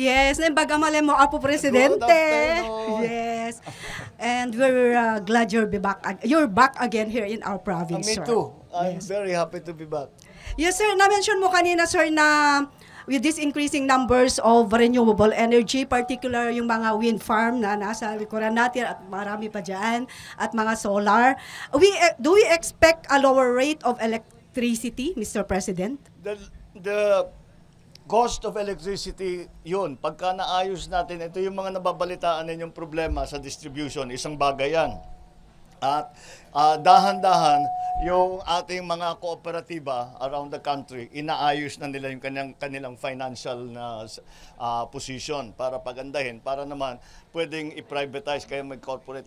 Yes, baga mali mo, Apo Presidente. Good afternoon. Yes. And we're glad you're back again here in our province, Me sir. too. I'm Yes. very happy to be back. Yes, sir. Na-mention mo kanina, sir, na with these increasing numbers of renewable energy, particular yung mga wind farm na nasa likuran natin at marami pa dyan, at mga solar, do we expect a lower rate of electricity, Mr. President? The cost of electricity, yun, pagka naayos natin, ito yung mga nababalitaan ninyong problema sa distribution, isang bagay yan. At dahan-dahan, yung ating mga kooperatiba around the country, inaayos na nila yung kanilang financial na position para pagandahin, para naman pwedeng i-privatize kaya mag-corporate.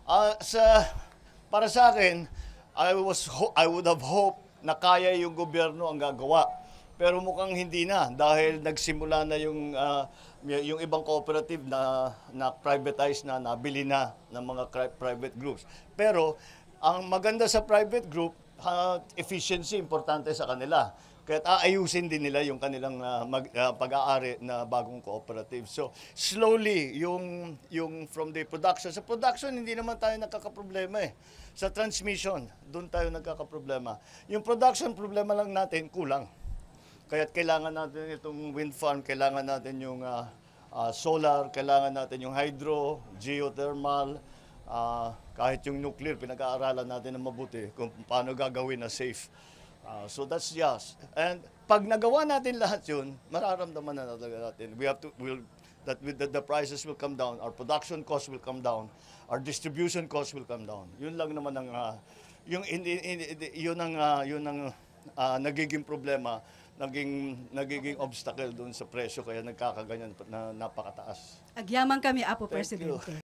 Para sa akin, I would have hoped na kaya yung gobyerno ang gagawa. Pero mukhang hindi na dahil nagsimula na yung ibang cooperative na privatize na, nabili na ng mga private groups. Pero ang maganda sa private group, efficiency importante sa kanila. Kaya aayusin din nila yung kanilang pag-aari na bagong cooperative. So slowly yung from the production. Sa production hindi naman tayo nagkakaproblema eh. Sa transmission, doon tayo nagkakaproblema. Yung production problema lang natin kulang. Kaya kailangan natin itong wind farm, kailangan natin yung solar, kailangan natin yung hydro, geothermal, kahit yung nuclear, pinag-aaralan natin na mabuti kung paano gagawin na safe. So that's yes. And pag nagawa natin lahat yun, mararamdaman na natin. The prices will come down, our production costs will come down, our distribution costs will come down. Yun lang naman ang nagiging problema, nagiging obstacle doon sa presyo kaya nagkakaganyan na napakataas. Agyaman kami, Apo Thank you. Presidente.